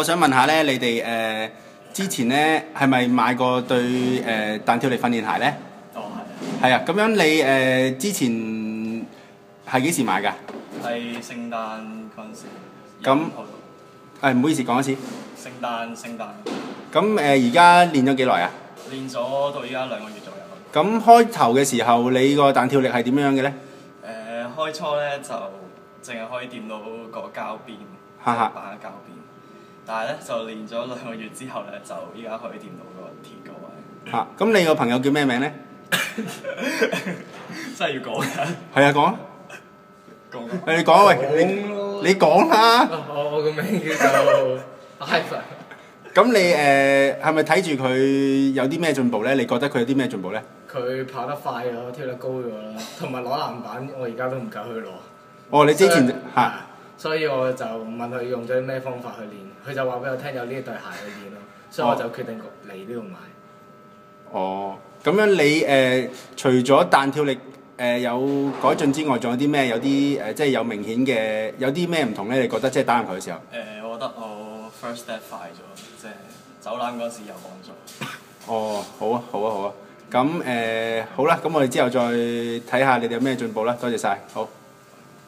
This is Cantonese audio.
我想問下咧，你哋之前咧係咪買過對彈跳力訓練鞋咧？ 哦， 係。係啊，咁樣你之前係幾時買㗎？ 係聖誕嗰陣時。 咁唔好意思，講一次。 聖誕。 咁而家練咗幾耐啊？ 練咗到依家2個月左右。 咁開頭嘅時候，你個彈跳力係點樣嘅咧？ 開初咧就淨係可以掂到個膠邊， 哈哈板嘅膠邊。但係咧就練咗2個月之後咧，就依家可以掂到個鐵個位。 嚇！咁你個朋友叫咩名咧？ 真係要講㗎？ 係啊，講啊！ 講。 你講啊，喂！你講啦！ 我個名叫做 Ivan。 咁你係咪睇住佢有啲咩進步咧？你覺得佢有啲咩進步咧？ 佢跑得快咗，跳得高咗啦，同埋攞籃板，我而家都唔夠佢攞。 哦，你之前嚇。 所以我就問佢用咗啲咩方法去練，佢就話俾我聽有呢對鞋去練咯，所以我就決定嚟呢度買。 哦，咁樣你除咗彈跳力有改進之外，仲有啲咩？有啲即係有明顯嘅，有啲咩唔同咧？你覺得即係打籃球嘅時候？ 我覺得我 first step 快咗，即係走籃嗰時有幫助。 哦，好啊，好啊，好啊。咁好啦，咁我哋之後再睇下你哋有咩進步啦。多謝晒，好。